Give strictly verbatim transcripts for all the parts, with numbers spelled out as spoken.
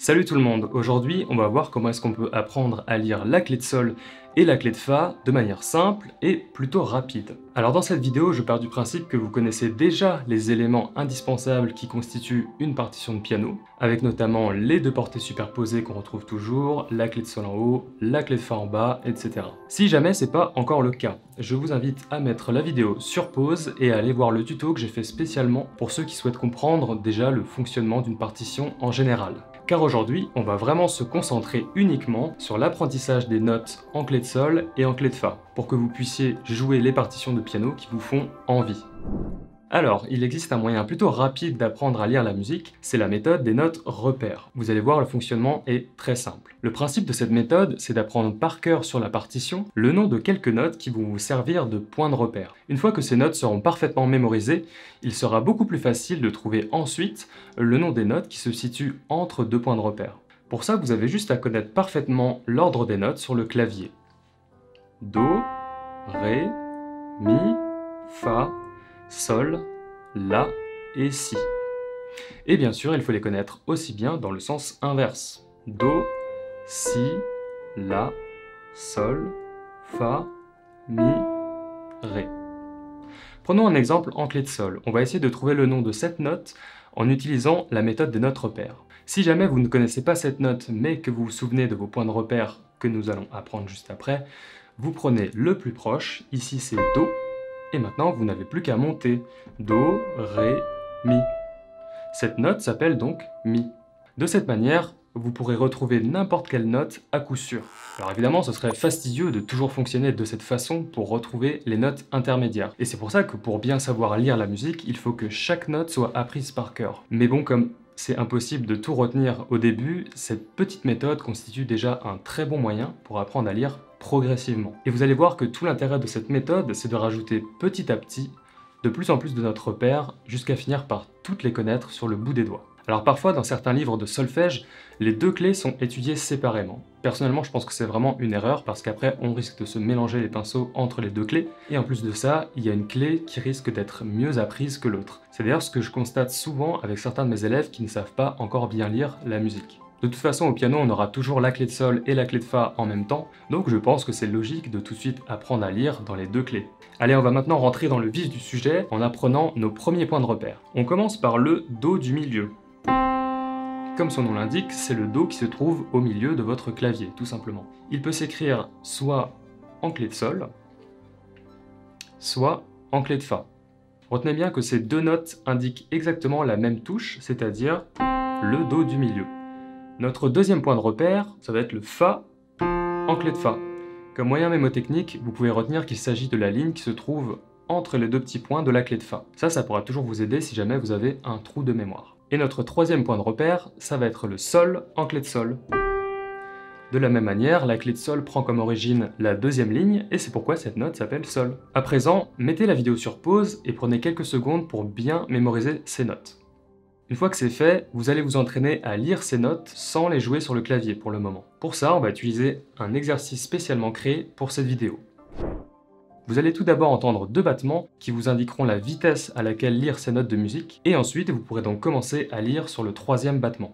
Salut tout le monde, aujourd'hui on va voir comment est-ce qu'on peut apprendre à lire la clé de sol et la clé de fa de manière simple et plutôt rapide. Alors dans cette vidéo, je pars du principe que vous connaissez déjà les éléments indispensables qui constituent une partition de piano, avec notamment les deux portées superposées qu'on retrouve toujours, la clé de sol en haut, la clé de fa en bas, et cetera. Si jamais c'est pas encore le cas, je vous invite à mettre la vidéo sur pause et à aller voir le tuto que j'ai fait spécialement pour ceux qui souhaitent comprendre déjà le fonctionnement d'une partition en général. Car aujourd'hui, on va vraiment se concentrer uniquement sur l'apprentissage des notes en clé de sol et en clé de fa, pour que vous puissiez jouer les partitions de piano qui vous font envie. Alors, il existe un moyen plutôt rapide d'apprendre à lire la musique, c'est la méthode des notes repères. Vous allez voir, le fonctionnement est très simple. Le principe de cette méthode, c'est d'apprendre par cœur sur la partition le nom de quelques notes qui vont vous servir de point de repère. Une fois que ces notes seront parfaitement mémorisées, il sera beaucoup plus facile de trouver ensuite le nom des notes qui se situent entre deux points de repère. Pour ça, vous avez juste à connaître parfaitement l'ordre des notes sur le clavier. Do, Ré, Mi, Fa, Sol, La et Si. Et bien sûr, il faut les connaître aussi bien dans le sens inverse. Do, Si, La, Sol, Fa, Mi, Ré. Prenons un exemple en clé de sol. On va essayer de trouver le nom de cette note en utilisant la méthode des notes repères. Si jamais vous ne connaissez pas cette note, mais que vous vous souvenez de vos points de repère que nous allons apprendre juste après, vous prenez le plus proche, ici c'est Do, et maintenant vous n'avez plus qu'à monter. Do, Ré, Mi. Cette note s'appelle donc Mi. De cette manière, vous pourrez retrouver n'importe quelle note à coup sûr. Alors évidemment, ce serait fastidieux de toujours fonctionner de cette façon pour retrouver les notes intermédiaires. Et c'est pour ça que pour bien savoir lire la musique, il faut que chaque note soit apprise par cœur. Mais bon, comme c'est impossible de tout retenir au début, cette petite méthode constitue déjà un très bon moyen pour apprendre à lire progressivement. Et vous allez voir que tout l'intérêt de cette méthode, c'est de rajouter petit à petit de plus en plus de notes repères jusqu'à finir par toutes les connaître sur le bout des doigts. Alors parfois, dans certains livres de solfège, les deux clés sont étudiées séparément. Personnellement, je pense que c'est vraiment une erreur parce qu'après, on risque de se mélanger les pinceaux entre les deux clés. Et en plus de ça, il y a une clé qui risque d'être mieux apprise que l'autre. C'est d'ailleurs ce que je constate souvent avec certains de mes élèves qui ne savent pas encore bien lire la musique. De toute façon, au piano, on aura toujours la clé de sol et la clé de fa en même temps, donc je pense que c'est logique de tout de suite apprendre à lire dans les deux clés. Allez, on va maintenant rentrer dans le vif du sujet en apprenant nos premiers points de repère. On commence par le Do du milieu. Comme son nom l'indique, c'est le Do qui se trouve au milieu de votre clavier, tout simplement. Il peut s'écrire soit en clé de sol, soit en clé de fa. Retenez bien que ces deux notes indiquent exactement la même touche, c'est-à-dire le Do du milieu. Notre deuxième point de repère, ça va être le Fa en clé de Fa. Comme moyen mémotechnique, vous pouvez retenir qu'il s'agit de la ligne qui se trouve entre les deux petits points de la clé de Fa. Ça, ça pourra toujours vous aider si jamais vous avez un trou de mémoire. Et notre troisième point de repère, ça va être le Sol en clé de Sol. De la même manière, la clé de Sol prend comme origine la deuxième ligne, et c'est pourquoi cette note s'appelle Sol. À présent, mettez la vidéo sur pause et prenez quelques secondes pour bien mémoriser ces notes. Une fois que c'est fait, vous allez vous entraîner à lire ces notes sans les jouer sur le clavier pour le moment. Pour ça, on va utiliser un exercice spécialement créé pour cette vidéo. Vous allez tout d'abord entendre deux battements qui vous indiqueront la vitesse à laquelle lire ces notes de musique, et ensuite vous pourrez donc commencer à lire sur le troisième battement.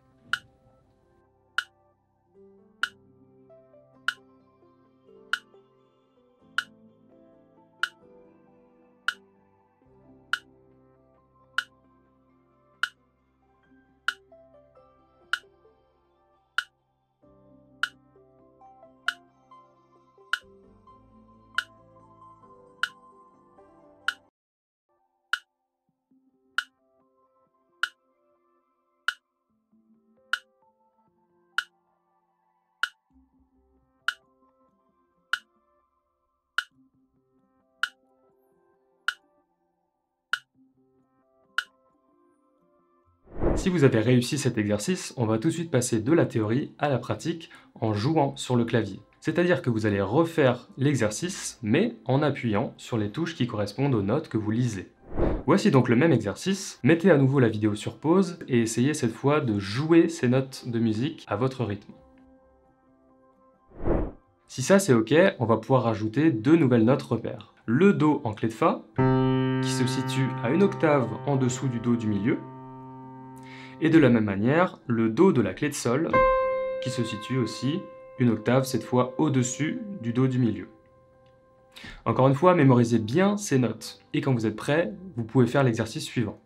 Si vous avez réussi cet exercice, on va tout de suite passer de la théorie à la pratique en jouant sur le clavier. C'est-à-dire que vous allez refaire l'exercice, mais en appuyant sur les touches qui correspondent aux notes que vous lisez. Voici donc le même exercice, mettez à nouveau la vidéo sur pause et essayez cette fois de jouer ces notes de musique à votre rythme. Si ça c'est ok, on va pouvoir rajouter deux nouvelles notes repères. Le Do en clé de Fa, qui se situe à une octave en dessous du Do du milieu, Et de la même manière, le Do de la clé de Sol, qui se situe aussi une octave cette fois au-dessus du Do du milieu. Encore une fois, mémorisez bien ces notes, et quand vous êtes prêt, vous pouvez faire l'exercice suivant.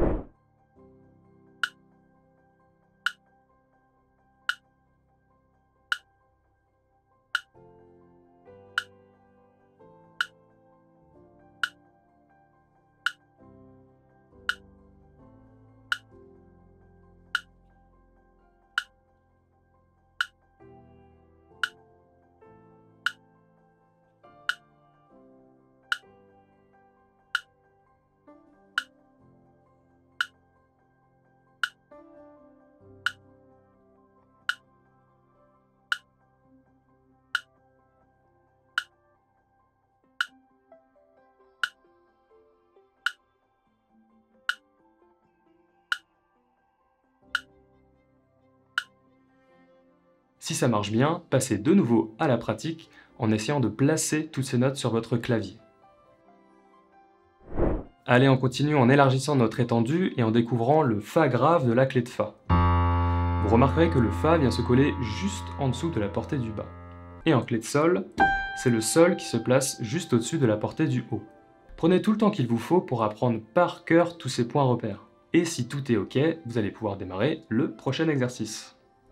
Si ça marche bien, passez de nouveau à la pratique en essayant de placer toutes ces notes sur votre clavier. Allez, on continue en élargissant notre étendue et en découvrant le Fa grave de la clé de Fa. Vous remarquerez que le Fa vient se coller juste en dessous de la portée du bas. Et en clé de Sol, c'est le Sol qui se place juste au-dessus de la portée du Haut. Prenez tout le temps qu'il vous faut pour apprendre par cœur tous ces points repères. Et si tout est OK, vous allez pouvoir démarrer le prochain exercice.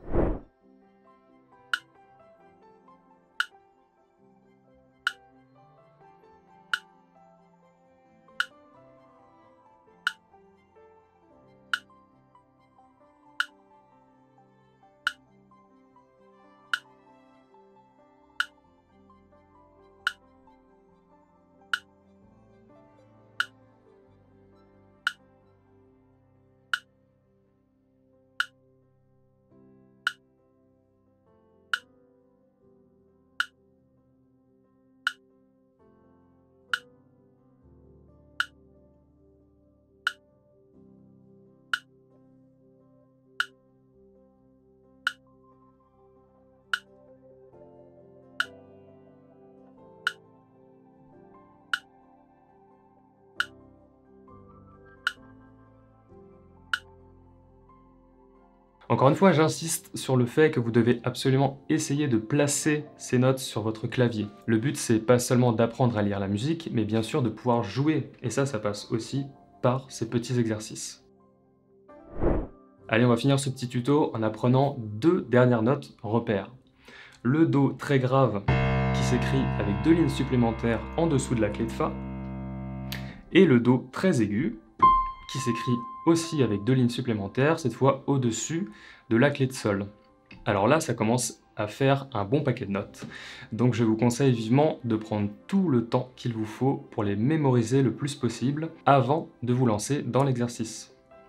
Encore une fois, j'insiste sur le fait que vous devez absolument essayer de placer ces notes sur votre clavier. Le but, c'est pas seulement d'apprendre à lire la musique, mais bien sûr de pouvoir jouer. Et ça, ça passe aussi par ces petits exercices. Allez, on va finir ce petit tuto en apprenant deux dernières notes repères. Le Do très grave, qui s'écrit avec deux lignes supplémentaires en dessous de la clé de Fa, et le Do très aigu, qui s'écrit aussi avec deux lignes supplémentaires, cette fois au-dessus de la clé de Sol. Alors là, ça commence à faire un bon paquet de notes. Donc je vous conseille vivement de prendre tout le temps qu'il vous faut pour les mémoriser le plus possible avant de vous lancer dans l'exercice.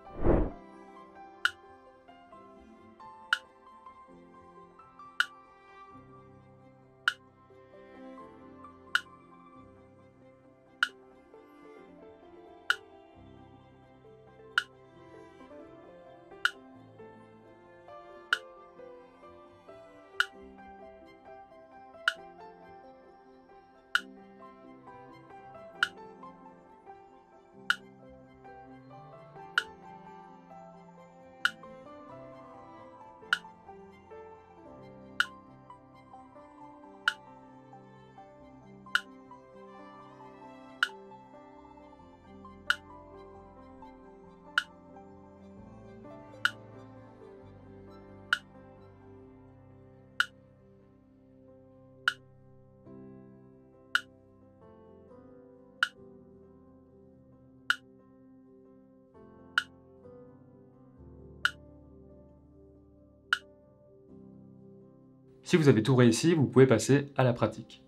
Si vous avez tout réussi, vous pouvez passer à la pratique.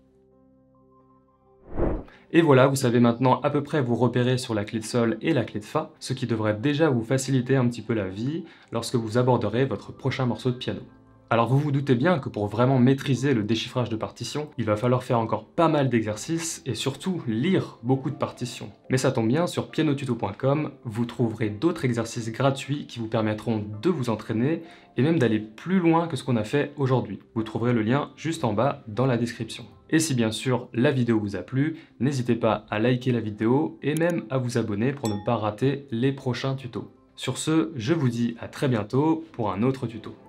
Et voilà, vous savez maintenant à peu près vous repérer sur la clé de Sol et la clé de Fa, ce qui devrait déjà vous faciliter un petit peu la vie lorsque vous aborderez votre prochain morceau de piano. Alors vous vous doutez bien que pour vraiment maîtriser le déchiffrage de partitions, il va falloir faire encore pas mal d'exercices et surtout lire beaucoup de partitions. Mais ça tombe bien, sur piano tuto point com, vous trouverez d'autres exercices gratuits qui vous permettront de vous entraîner et même d'aller plus loin que ce qu'on a fait aujourd'hui. Vous trouverez le lien juste en bas dans la description. Et si bien sûr la vidéo vous a plu, n'hésitez pas à liker la vidéo et même à vous abonner pour ne pas rater les prochains tutos. Sur ce, je vous dis à très bientôt pour un autre tuto.